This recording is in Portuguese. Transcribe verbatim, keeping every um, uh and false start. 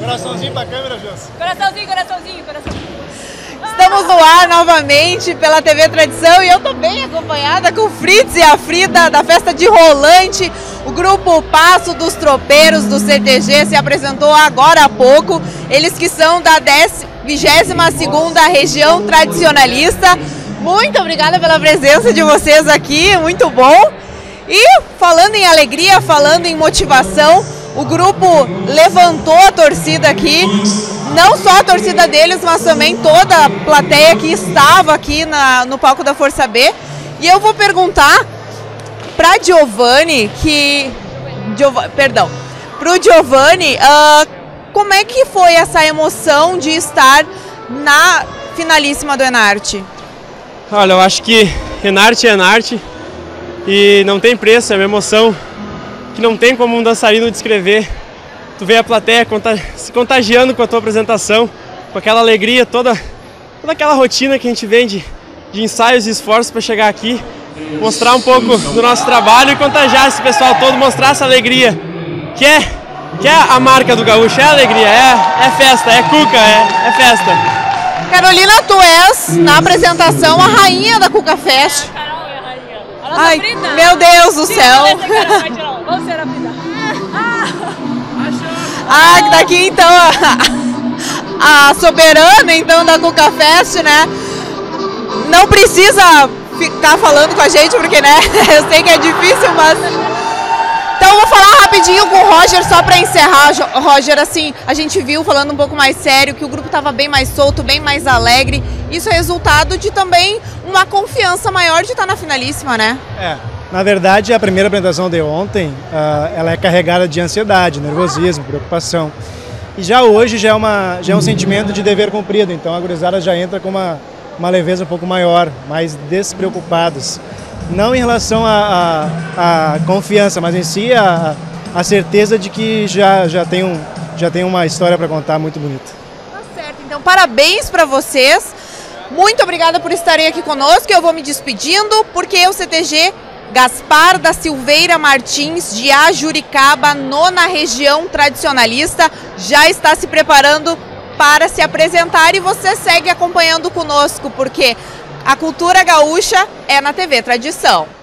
Coraçãozinho pra câmera, Jans. Coraçãozinho, coraçãozinho, coraçãozinho. Estamos no ar novamente pela T V Tradição e eu tô bem acompanhada com o Fritz e a Frida da festa de Rolante. O grupo Passo dos Tropeiros do C T G se apresentou agora há pouco. Eles que são da vigésima segunda Região Tradicionalista. Muito obrigada pela presença de vocês aqui, muito bom. E falando em alegria, falando em motivação, o grupo levantou a torcida aqui, não só a torcida deles, mas também toda a plateia que estava aqui na, no palco da Força B. E eu vou perguntar para Giovanni, que, Giov, perdão, para o Giovanni, uh, como é que foi essa emoção de estar na finalíssima do Enarte? Olha, eu acho que Enarte é Enarte e não tem preço, é uma emoção que não tem como um dançarino descrever. Tu vê a plateia se contagiando com a tua apresentação, com aquela alegria, toda, toda aquela rotina que a gente vem de, de ensaios e esforços para chegar aqui, mostrar um pouco do nosso trabalho e contagiar esse pessoal todo, mostrar essa alegria, que é, que é a marca do gaúcho, é alegria, é, é festa, é cuca, é, é festa. Carolina, tu és, na apresentação, a rainha da Cuca Fest. Carol é a rainha. A nossa Ai, Frida. meu Deus do céu. Vamos ser a Frida. Ah, daqui então a, a soberana então da Cuca Fest, né? Não precisa ficar falando com a gente, porque né, eu sei que é difícil, mas... Então eu vou falar rapidinho com o Roger, só para encerrar, Roger, assim, a gente viu, falando um pouco mais sério, que o grupo estava bem mais solto, bem mais alegre. Isso é resultado de também uma confiança maior de estar na finalíssima, né? É, na verdade, a primeira apresentação de ontem, uh, ela é carregada de ansiedade, nervosismo, preocupação. E já hoje já é, uma, já é um sentimento de dever cumprido, então a gurizada já entra com uma, uma leveza um pouco maior, mais despreocupados. Não em relação à a, a confiança, mas em si a, a certeza de que já, já, tem, um, já tem uma história para contar muito bonita. Tá certo, então parabéns para vocês. Muito obrigada por estarem aqui conosco. Eu vou me despedindo, porque o C T G Gaspar da Silveira Martins de Ajuricaba, nona Região Tradicionalista, já está se preparando para se apresentar e você segue acompanhando conosco, porque a cultura gaúcha é na T V Tradição.